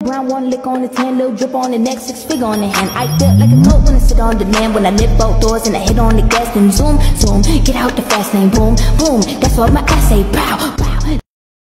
Brown one lick on the tan, little drip on the neck, 6 figure on the hand. I felt like a note when I sit on demand. When I lift both doors and I hit on the gas, then zoom, zoom, get out the fast lane, boom, boom. That's what my ass say, pow.